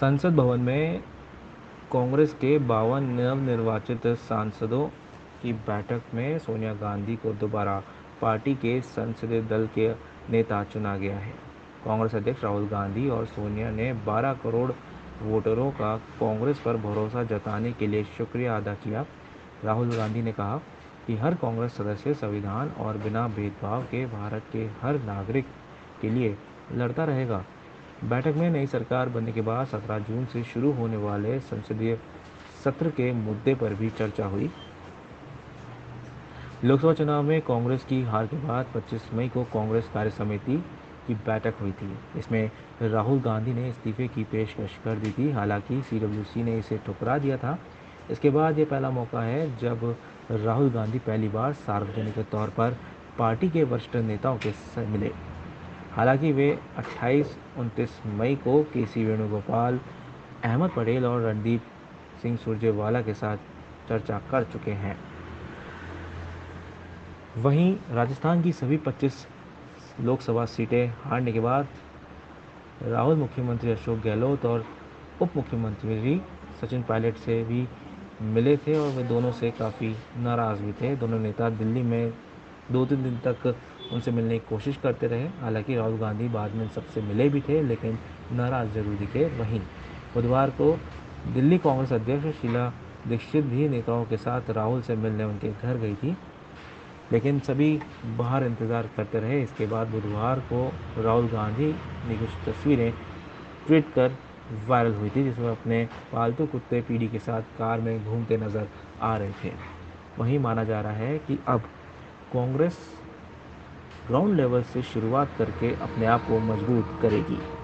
संसद भवन में कांग्रेस के 52 नवनिर्वाचित सांसदों की बैठक में सोनिया गांधी को दोबारा पार्टी के संसदीय दल के नेता चुना गया है। कांग्रेस अध्यक्ष राहुल गांधी और सोनिया ने 12 करोड़ वोटरों का कांग्रेस पर भरोसा जताने के लिए शुक्रिया अदा किया। राहुल गांधी ने कहा कि हर कांग्रेस सदस्य संविधान और बिना भेदभाव के भारत के हर नागरिक के लिए लड़ता रहेगा। बैठक में नई सरकार बनने के बाद 17 जून से शुरू होने वाले संसदीय सत्र के मुद्दे पर भी चर्चा हुई। लोकसभा चुनाव में कांग्रेस की हार के बाद 25 मई को कांग्रेस कार्य समिति की बैठक हुई थी। इसमें राहुल गांधी ने इस्तीफे की पेशकश कर दी थी, हालांकि सीडब्ल्यूसी ने इसे ठुकरा दिया था। इसके बाद ये पहला मौका है जब राहुल गांधी पहली बार सार्वजनिक तौर पर पार्टी के वरिष्ठ नेताओं के साथ मिले। हालांकि वे 28-29 मई को केसी वेणुगोपाल, अहमद पटेल और रणदीप सिंह सुरजेवाला के साथ चर्चा कर चुके हैं। वहीं राजस्थान की सभी 25 लोकसभा सीटें हारने के बाद राहुल मुख्यमंत्री अशोक गहलोत और उप मुख्यमंत्री सचिन पायलट से भी मिले थे और वे दोनों से काफ़ी नाराज़ भी थे। दोनों नेता दिल्ली में 2-3 दिन तक उनसे मिलने की कोशिश करते रहे। हालांकि राहुल गांधी बाद में सबसे मिले भी थे, लेकिन नाराज़ जरूर दिखे। वहीं बुधवार को दिल्ली कांग्रेस अध्यक्ष शीला दीक्षित भी नेताओं के साथ राहुल से मिलने उनके घर गई थी, लेकिन सभी बाहर इंतज़ार करते रहे। इसके बाद बुधवार को राहुल गांधी ने कुछ तस्वीरें ट्वीट कर वायरल हुई थी, जिसमें अपने पालतू कुत्ते पीडी के साथ कार में घूमते नजर आ रहे थे। वहीं माना जा रहा है कि अब कांग्रेस ग्राउंड लेवल से शुरुआत करके अपने आप को मजबूत करेगी।